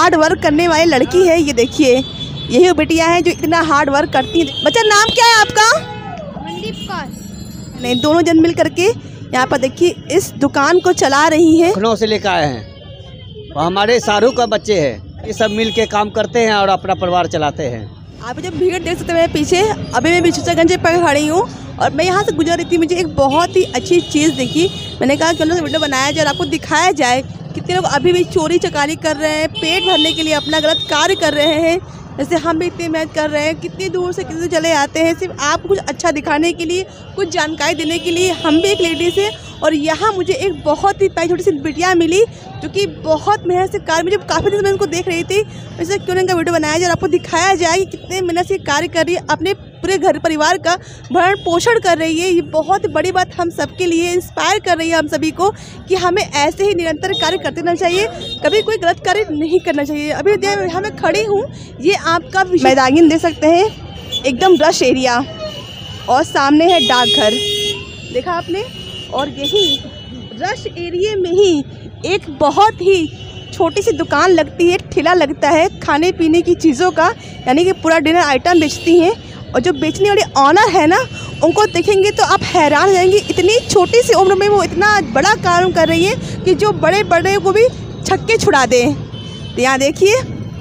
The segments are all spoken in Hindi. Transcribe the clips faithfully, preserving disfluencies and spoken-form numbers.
हार्ड वर्क करने वाली लड़की है। ये देखिए, यही वो बिटिया है जो इतना हार्ड वर्क करती है। बच्चा नाम क्या है आपका? मनदीप कौर। नहीं, दोनों जन मिल करके यहाँ पर देखिए इस दुकान को चला रही हैं। लखनऊ से लेकर आए हैं, वो हमारे शाहरुख का बच्चे हैं। ये सब मिल के काम करते हैं और अपना परिवार चलाते हैं। आप जब भीड़ देख सकते हैं पीछे, अभी मैं बिछुचागंज पर खड़ी हूँ और मैं यहाँ से गुजर रही थी। मुझे एक बहुत ही अच्छी चीज़ दिखी। मैंने कहा क्यों ना वीडियो बनाया जाए और आपको दिखाया जाए कितने लोग अभी भी चोरी चकारी कर रहे हैं, पेट भरने के लिए अपना गलत कार्य कर रहे हैं। जैसे हम भी इतनी मेहनत कर रहे हैं, कितनी दूर से कितने चले आते हैं सिर्फ आपको कुछ अच्छा दिखाने के लिए, कुछ जानकारी देने के लिए। हम भी एक लेडीज है और यहाँ मुझे एक बहुत ही प्यारी छोटी सी बिटिया मिली जो कि बहुत मेहनत से कार्य, मुझे काफ़ी दिन से मैं उनको देख रही थी। वैसे क्यों ना इनका वीडियो बनाया जाए और आपको दिखाया जाए कि कितने मेहनत से कार्य कर रही है, अपने पूरे घर परिवार का भरण पोषण कर रही है। ये बहुत बड़ी बात हम सबके लिए इंस्पायर कर रही है हम सभी को कि हमें ऐसे ही निरंतर कार्य करते रहना चाहिए, कभी कोई गलत कार्य नहीं करना चाहिए। अभी यहाँ मैं खड़ी हूँ, ये आपका मैदान देख सकते हैं, एकदम रश एरिया और सामने है डाकघर, देखा आपने। और यही रश एरिया में ही एक बहुत ही छोटी सी दुकान लगती है, ठेला लगता है खाने पीने की चीज़ों का, यानी कि पूरा डिनर आइटम बेचती हैं। और जो बेचने वाली ऑनर है ना, उनको देखेंगे तो आप हैरान हो जाएंगे, इतनी छोटी सी उम्र में वो इतना बड़ा काम कर रही है कि जो बड़े बड़े को भी छक्के छुड़ा दें। तो यहाँ देखिए,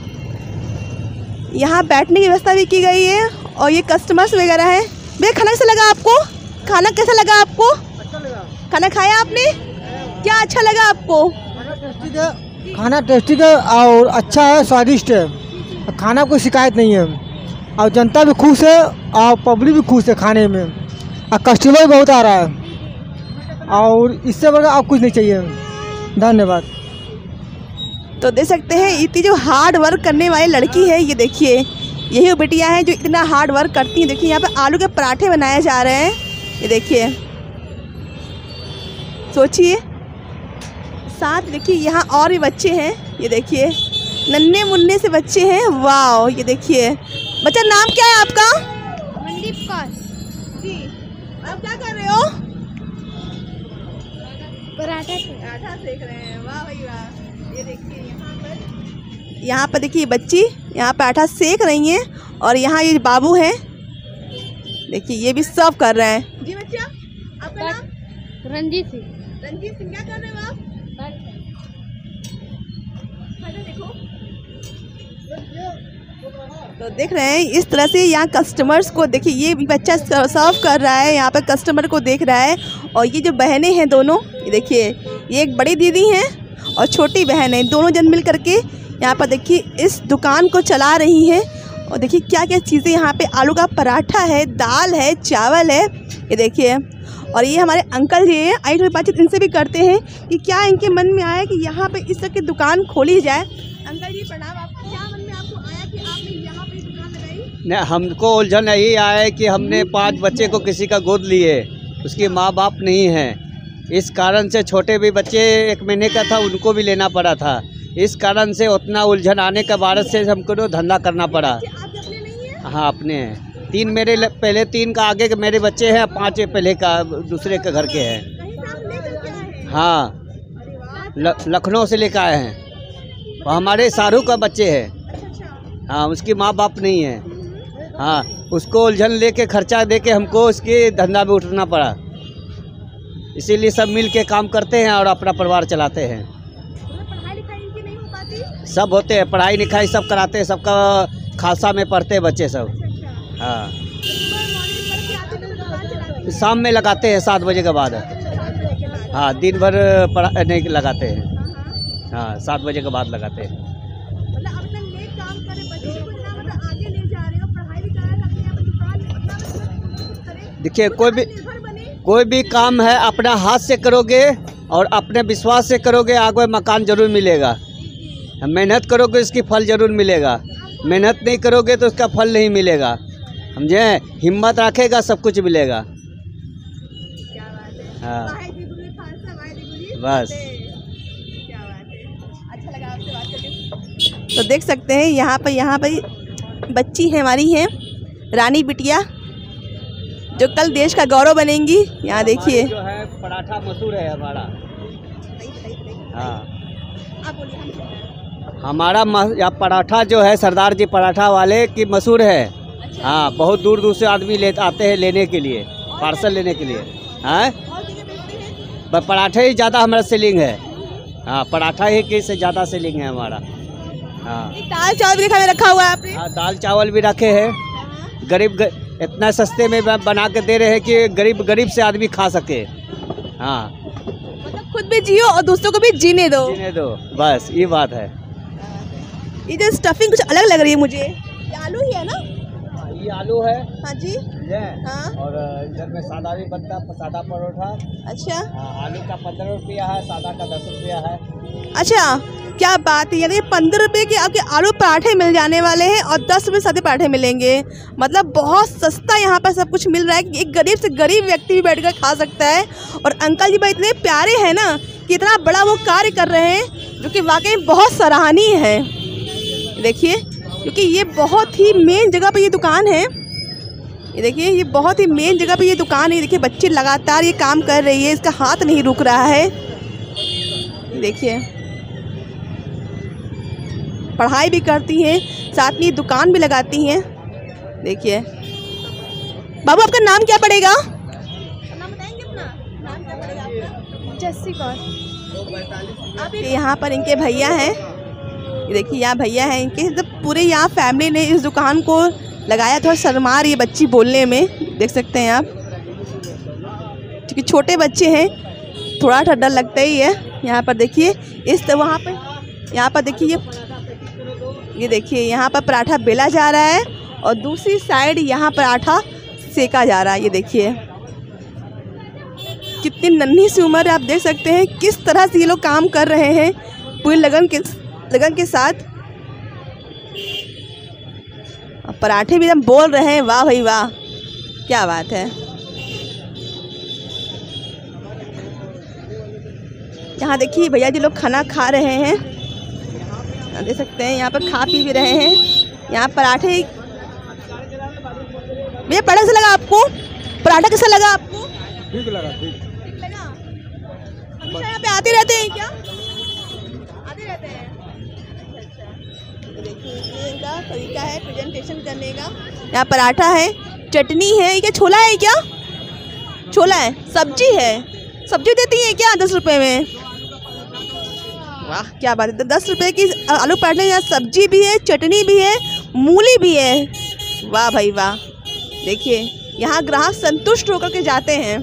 यहाँ बैठने की व्यवस्था भी की गई है और ये कस्टमर्स वगैरह हैं। भैया खाना कैसा लगा आपको? खाना कैसा लगा आपको? अच्छा लगा। खाना खाया आपने? क्या अच्छा लगा आपको? खाना टेस्टी है और अच्छा है, स्वादिष्ट है। खाना कोई शिकायत नहीं है और जनता भी खुश है और पब्लिक भी खुश है खाने में, और कस्टमर भी बहुत आ रहा है और इससे बढ़कर आप कुछ नहीं चाहिए। धन्यवाद। तो देख सकते हैं इतनी जो हार्ड वर्क करने वाली लड़की है। ये देखिए, यही वो बिटिया है जो इतना हार्ड वर्क करती है। देखिए यहाँ पे आलू के पराठे बनाए जा रहे हैं। ये देखिए, सोचिए, साथ देखिए यहाँ और भी बच्चे हैं। ये देखिए नन्हे मुन्ने से बच्चे हैं। वाह, ये देखिए। बच्चा नाम क्या है आपका? मनदीप कौर। जी, आप क्या कर रहे हो? पराठा पराठा सेक रहे हैं। वाह भाई वाह। ये देखिए यहाँ पर यहाँ पर देखिए बच्ची यहाँ पराठा सेक रही हैं और यहाँ ये बाबू हैं, देखिए ये भी सर्व कर रहे हैं। जी बच्चा, आपका नाम? रंजीत सिंह। रंजीत सिंह, क्या कर रहे हो आप? देखो, तो देख रहे हैं इस तरह से यहाँ कस्टमर्स को देखिए, ये बच्चा सर्व कर रहा है, यहाँ पर कस्टमर को देख रहा है। और ये जो बहनें हैं दोनों, ये देखिए, ये एक बड़ी दीदी हैं और छोटी बहन है, दोनों जन मिल करके यहाँ पर देखिए इस दुकान को चला रही हैं। और देखिए क्या क्या चीज़ें यहाँ पे, आलू का पराठा है, दाल है, चावल है, ये देखिए। और ये हमारे अंकल जी हैं, आई थोड़ी बातचीत इनसे भी करते हैं कि क्या इनके मन में आया कि यहाँ पे इस तरह की दुकान खोली जाए। अंकल जी प्रणाम, आपको क्या मन में आपको आया कि आपने यहाँ पे दुकान लगाई? नहीं, हमको उलझन यही आया है कि हमने पांच बच्चे को किसी का गोद लिए, उसके माँ बाप नहीं हैं, इस कारण से छोटे भी बच्चे एक महीने का था उनको भी लेना पड़ा था। इस कारण से उतना उलझन आने के बाद से हमको तो धंधा करना पड़ा। हाँ, अपने हैं। तीन मेरे पहले तीन का आगे के मेरे बच्चे हैं, पाँच पहले का दूसरे के घर के हैं। हाँ, लखनऊ से लेकर आए हैं, वो हमारे शाहरुख का बच्चे हैं। हाँ, उसकी माँ बाप नहीं है। हाँ, उसको उलझन लेके खर्चा देके हमको उसके धंधा में उठना पड़ा, इसीलिए सब मिल के काम करते हैं और अपना परिवार चलाते हैं। सब होते हैं, पढ़ाई लिखाई सब कराते हैं, सबका खालसा में पढ़ते हैं बच्चे सब। हाँ, शाम में लगाते हैं सात बजे के बाद। हाँ, दिन भर पढ़ा नहीं लगाते हैं। हाँ, सात बजे के बाद लगाते हैं। देखिए, कोई भी कोई भी काम है अपना हाथ से करोगे और अपने विश्वास से करोगे, आगे मकान जरूर मिलेगा। मेहनत करोगे इसकी फल जरूर मिलेगा, मेहनत नहीं करोगे तो उसका फल नहीं मिलेगा। समझे? हिम्मत रखेगा सब कुछ मिलेगा। हाँ, बस। अच्छा लगा आपसे बात करके। तो देख सकते हैं यहाँ पर यहाँ पर बच्ची है हमारी हैं, रानी बिटिया, जो कल देश का गौरव बनेंगी। यहाँ देखिए, जो है पराठा मशहूर है हमारा। हाँ, आप बोलिए। हमारा म- या पराठा जो है सरदार जी पराठा वाले की मशहूर है। हाँ, बहुत दूर दूर से आदमी ले आते हैं लेने के लिए, पार्सल लेने के लिए। हाँ, बस पराठे ही ज़्यादा हमारा सेलिंग है। हाँ, पराठा ही की से ज़्यादा सेलिंग है हमारा। हाँ, दाल चावल भी खाने रखा हुआ है आपने? हाँ, दाल चावल भी रखे हैं। गरीब ग, इतना सस्ते में ब- बना के दे रहे हैं कि गरीब गरीब से आदमी खा सके। हाँ, मतलब खुद भी जियो और दूसरों को भी जीने दो। जीने दो, बस ये बात है। ये जो स्टफिंग कुछ अलग लग रही है मुझे, ये आलू ही है ना? ये आलू है। हाँ जी। ये हाँ। और इधर में सादा भी बनता है, सादा परोठा। अच्छा हाँ, आलू का पंद्रह रुपया है, सादा का दस रुपया है। अच्छा, क्या बात है, यानी पंद्रह रुपए के आपके आलू पराठे मिल जाने वाले हैं और दस रुपये सादे पराठे मिलेंगे। मतलब बहुत सस्ता यहाँ पर सब कुछ मिल रहा है कि एक गरीब से गरीब व्यक्ति भी बैठकर खा सकता है। और अंकल जी भाई इतने प्यारे हैं ना कि इतना बड़ा वो कार्य कर रहे हैं जो कि वाकई बहुत सराहनीय है। देखिए, क्योंकि ये बहुत ही मेन जगह पे ये दुकान है। ये देखिए, ये बहुत ही मेन जगह पे ये दुकान है। देखिए, बच्चे लगातार ये काम कर रही है, इसका हाथ नहीं रुक रहा है। देखिए, पढ़ाई भी करती हैं, साथ में दुकान भी लगाती हैं। देखिए, बाबू आपका नाम क्या पड़ेगा? नाम बताएंगे अपना? नाम क्या पड़ेगा आपका? जस्सी कौर। आप यहाँ पर इनके भैया हैं। ये देखिए, यहाँ भैया हैं इनके, तो पूरे यहाँ फैमिली ने इस दुकान को लगाया। थोड़ा शर्मा रही है बच्ची बोलने में, देख सकते हैं आप, क्योंकि छोटे बच्चे हैं, थोड़ा सा डर लगता ही है। यहाँ पर देखिए, इस तो वहाँ पर यहाँ पर देखिए, ये ये देखिए, यहाँ पर पराठा बेला जा रहा है और दूसरी साइड यहाँ पराठा सेका जा रहा है। ये देखिए, कितनी नन्ही सी उम्र है, आप देख सकते हैं किस तरह से ये लोग काम कर रहे हैं पूरी लगन के लगन के साथ। पराठे भी हम बोल रहे हैं, वाह भाई वाह, क्या बात है। यहाँ देखिए भैया जी लोग खाना खा रहे हैं, देख सकते हैं, यहाँ पर खा पी भी रहे हैं। यहाँ पराठे, भैया पराठा कैसा लगा आपको? पराठा कैसा लगा आपको? ठीक लगा, ठीक लगा। हमेशा यहाँ पे आते रहते हैं क्या? आते रहते हैं। अच्छा, तो देखिए, ये इनका तरीका है प्रेजेंटेशन करने का। यहाँ पराठा है, चटनी है, ये क्या छोला है? क्या छोला है? सब्जी है, सब्जी देती है क्या दस रुपए में? वाह, क्या बात है। तो दस रुपए की आलू पराठे, यहाँ सब्जी भी है, चटनी भी है, मूली भी है। वाह भाई वाह। देखिए, यहाँ ग्राहक संतुष्ट होकर के जाते हैं।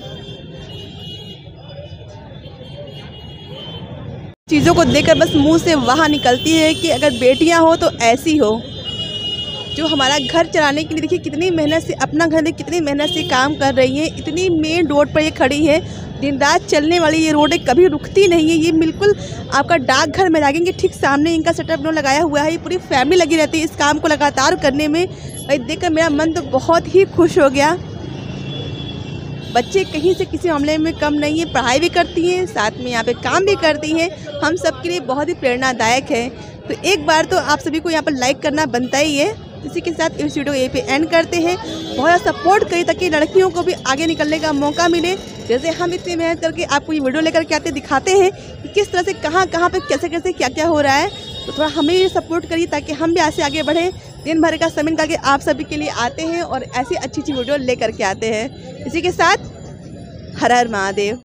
चीज़ों को देखकर बस मुंह से वाह निकलती है कि अगर बेटियां हो तो ऐसी हो, जो हमारा घर चलाने के लिए देखिए कितनी मेहनत से, अपना घर में कितनी मेहनत से काम कर रही है। इतनी मेन रोड पर ये खड़ी है, दिन रात चलने वाली ये रोड है, कभी रुकती नहीं है। ये बिल्कुल आपका डाकघर में लागेंगे, ठीक सामने इनका सेटअप नो लगाया हुआ है। ये पूरी फैमिली लगी रहती है इस काम को लगातार करने में। भाई देखकर मेरा मन तो बहुत ही खुश हो गया। बच्चे कहीं से किसी मामले में कम नहीं है, पढ़ाई भी करती हैं, साथ में यहाँ पे काम भी करती हैं। हम सबके लिए बहुत ही प्रेरणादायक है। तो एक बार तो आप सभी को यहाँ पर लाइक करना बनता ही है। इसी के साथ इस वीडियो को यहीं पे एंड करते हैं। बहुत सपोर्ट करें ताकि लड़कियों को भी आगे निकलने का मौका मिले। जैसे हम इतनी मेहनत करके आपको ये वीडियो लेकर के आते दिखाते हैं कि किस तरह से कहाँ कहाँ पे कैसे कैसे क्या क्या हो रहा है। तो थोड़ा हमें ये सपोर्ट करिए ताकि हम भी ऐसे आगे बढ़ें। दिन भर का समय निकाल के आप सभी के लिए आते हैं और ऐसी अच्छी अच्छी वीडियो लेकर के आते हैं। इसी के साथ हर हर महादेव।